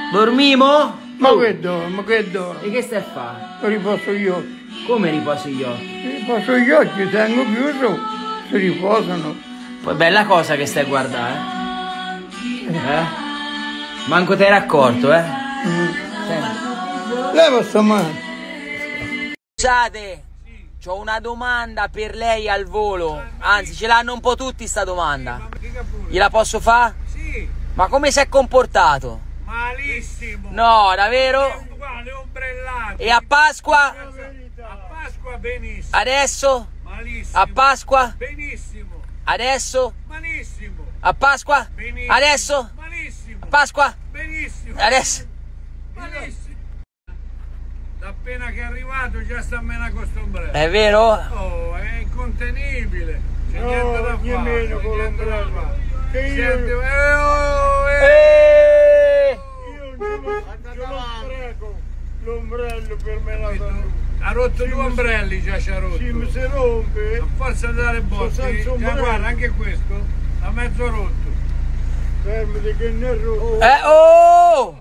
Dormimo? Ma che dormo, che dormo? E che stai a fare? Riposo gli occhi. Come riposi gli occhi? Riposo gli occhi, tengo chiuso, si riposano. Poi bella cosa che stai a guardare, eh? Manco te eri accorto, eh? Leva sta mano. Scusate, c'ho una domanda per lei al volo. Anzi, ce l'hanno un po' tutti sta domanda. Gliela posso fare? Sì. Ma come si è comportato? Malissimo. No, davvero? Guarda, ombrellato. E a Pasqua? A Pasqua benissimo. Adesso? Malissimo. A Pasqua? Benissimo. Adesso? Malissimo. A Pasqua? Benissimo. Adesso? Malissimo. A Pasqua? Benissimo. Adesso? Malissimo. Da appena che è arrivato già sta meno con sto ombrello. È vero? Oh, è incontenibile. C'è niente da fare. Nemmeno con l'ombrello. Che io non ce lo prego. L'ombrello per me la salute. Ha rotto due ombrelli, già ci ha rotto. Sì, mi si rompe. A forza di dare botti, senza ombrello. guarda, anche questo ha mezzo rotto. Fermati che ne è rotto. Oh!